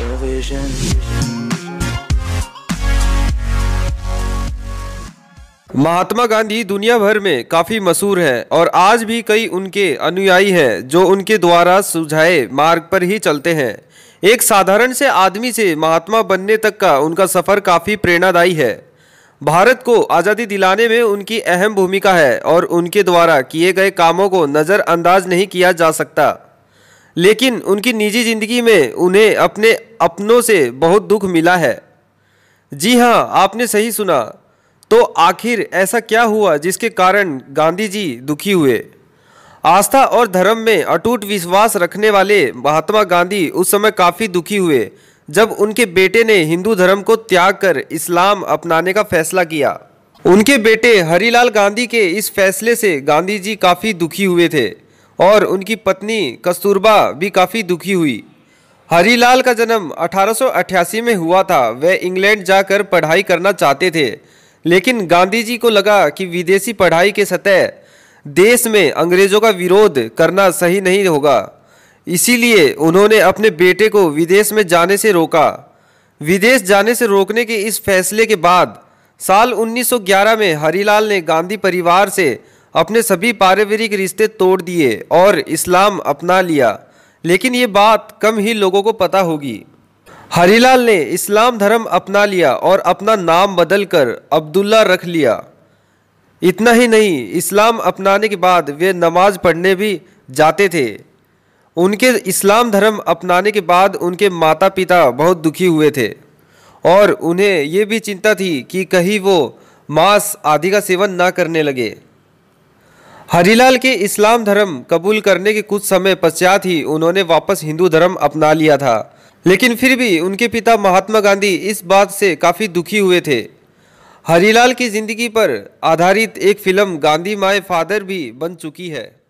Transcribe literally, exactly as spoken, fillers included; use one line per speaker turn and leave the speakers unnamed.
television.
Mahatma Gandhi दुनिया भर में काफ़ी मशहूर हैं और आज भी कई उनके अनुयायी हैं जो उनके द्वारा सुझाए मार्ग पर ही चलते हैं। एक साधारण से आदमी से महात्मा बनने तक का उनका सफ़र काफ़ी प्रेरणादायी है। भारत को आज़ादी दिलाने में उनकी अहम भूमिका है और उनके द्वारा किए गए कामों को नज़रअंदाज नहीं किया जा सकता। लेकिन उनकी निजी ज़िंदगी में उन्हें अपने अपनों से बहुत दुख मिला है। जी हाँ, आपने सही सुना। तो आखिर ऐसा क्या हुआ जिसके कारण गांधी जी दुखी हुए? आस्था और धर्म में अटूट विश्वास रखने वाले महात्मा गांधी उस समय काफ़ी दुखी हुए जब उनके बेटे ने हिंदू धर्म को त्याग कर इस्लाम अपनाने का फैसला किया। उनके बेटे हरिलाल गांधी के इस फैसले से गांधी जी काफ़ी दुखी हुए थे और उनकी पत्नी कस्तूरबा भी काफ़ी दुखी हुई। हरिलाल का जन्म अठारह सौ अट्ठासी में हुआ था। वह इंग्लैंड जाकर पढ़ाई करना चाहते थे, लेकिन गांधी जी को लगा कि विदेशी पढ़ाई के सतह देश में अंग्रेज़ों का विरोध करना सही नहीं होगा। इसीलिए उन्होंने अपने बेटे को विदेश में जाने से रोका। विदेश जाने से रोकने के इस फैसले के बाद साल उन्नीस सौ ग्यारह में हरिलाल ने गांधी परिवार से अपने सभी पारिवारिक रिश्ते तोड़ दिए और इस्लाम अपना लिया। लेकिन ये बात कम ही लोगों को पता होगी। हरिलाल ने इस्लाम धर्म अपना लिया और अपना नाम बदलकर अब्दुल्ला रख लिया। इतना ही नहीं, इस्लाम अपनाने के बाद वे नमाज पढ़ने भी जाते थे। उनके इस्लाम धर्म अपनाने के बाद उनके माता पिता बहुत दुखी हुए थे और उन्हें ये भी चिंता थी कि कहीं वो मांस आदि का सेवन ना करने लगे। हरिलाल के इस्लाम धर्म कबूल करने के कुछ समय पश्चात ही उन्होंने वापस हिंदू धर्म अपना लिया था। लेकिन फिर भी उनके पिता महात्मा गांधी इस बात से काफ़ी दुखी हुए थे। हरिलाल की ज़िंदगी पर आधारित एक फिल्म गांधी माय फादर भी बन चुकी है।